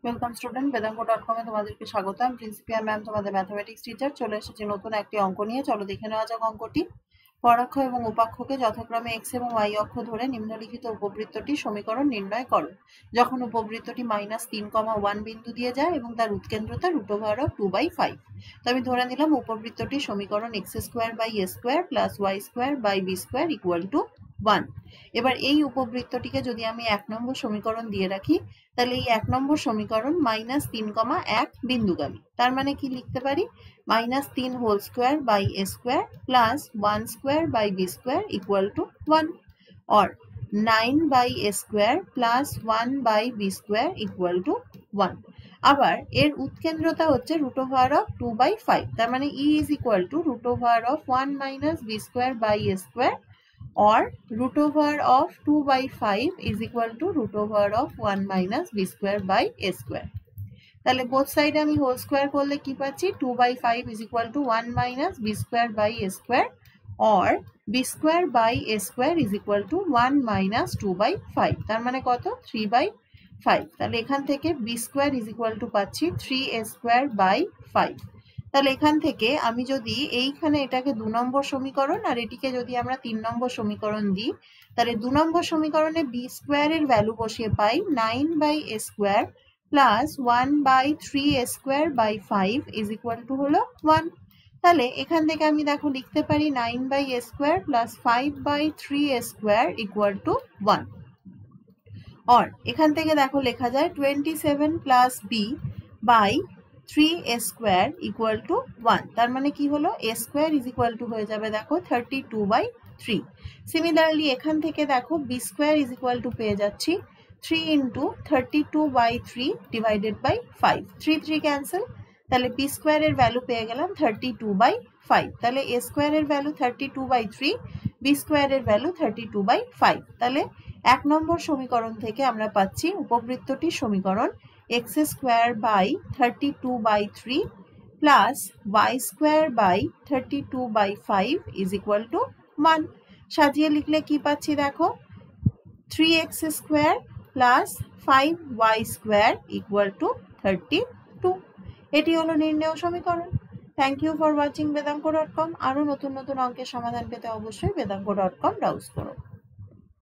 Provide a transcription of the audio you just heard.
Welcome student, বেদাঙ্গ.com এ তোমাদেরকে স্বাগতম। প্রিন্সিপিয়া ম্যাম তোমাদের ম্যাথমেটিক্স টিচার। চলে এসেছি নতুন একটি অঙ্ক নিয়ে। চলো দেখে নেওয়া যাক অঙ্কটি। পরাক্ষ এবং উপাক্ষকে যথাক্রমে x এবং y অক্ষ ধরে নিম্নলিখিত উপবৃত্তটির সমীকরণ নির্ণয় করো। যখন উপবৃত্তটি -3,1 বিন্দু দিয়ে যায় এবং তার উৎকেন্দ্রতা √2/5। তো আমি ধরে নিলাম উপবৃত্তটির সমীকরণ x² + y² + b²=1। এবার এই উপবৃত্তটিকে যদি আমি 1 নম্বর সমীকরণ দিয়ে রাখি, তাহলে এই 1 নম্বর সমীকরণ -3,1 বিন্দুগামী। তার মানে কি লিখতে পারি? -3 whole square by a square plus 1 square by b square = 1, or 9 by a square plus 1 by b square = 1। আবার এর উৎকেন্দ্রতা হচ্ছে √2/5। তার মানে E is equal to √1 minus b square by a square, or √2/5 is equal to √1 minus b square by a square। তাহলে both সাইডে আমি whole square করলে কি পাচ্ছি? 2/5 is equal to 1 minus b square by a square, or b square by a square is equal to 1 minus 2/5। তার মানে কত? 3/5। তাহলে এখান থেকে b square is equal to পাচ্ছি 3a²/5। তাহলে এখান থেকে আমি যদি এইখানে এটাকে 2 নম্বর সমীকরণ আর এটিকে যদি আমরা 3 নম্বর সমীকরণ দিই, তাহলে 2 নম্বর সমীকরণে b স্কোয়ারের ভ্যালু বসিয়ে পাই 9/a² plus 1/3a²/5 is equal to হলো 1। তাহলে এখান থেকে আমি দেখো লিখতে পারি 9/a² প্লাস 5/3a² = 1। और এখান থেকে দেখো লেখা যায় 27 প্লাস b বাই 3a² = 1। তার মানে কি হলো? a² হয়ে যাবে দেখো 32/3। সিমিলারলি এখান থেকে দেখো b² পেয়ে যাচ্ছি 3 × 32/3 ডিভাইডেড বাই 5। 3 3 ক্যান্সেল, তাহলে b² এর ভ্যালু পেয়ে গেলাম 32/5। তাহলে a² এর ভ্যালু 32/3, b² এর ভ্যালু 32/5। তাহলে 1 নম্বর সমীকরণ থেকে আমরা পাচ্ছি উপবৃত্তটির সমীকরণ x² by 32/3 plus y² by 32/5 is equal to 1। সাজিয়ে লিখলে কি পাচ্ছি দেখো? 3x² plus 5y² = 32। এটি হলো নির্ণেয় সমীকরণ। থ্যাংক ইউ ফর ওয়াচিং বেদাঙ্গ.com। আরও নতুন নতুন অঙ্কের সমাধান পেতে অবশ্যই বেদাঙ্গ.com ব্রাউজ করো।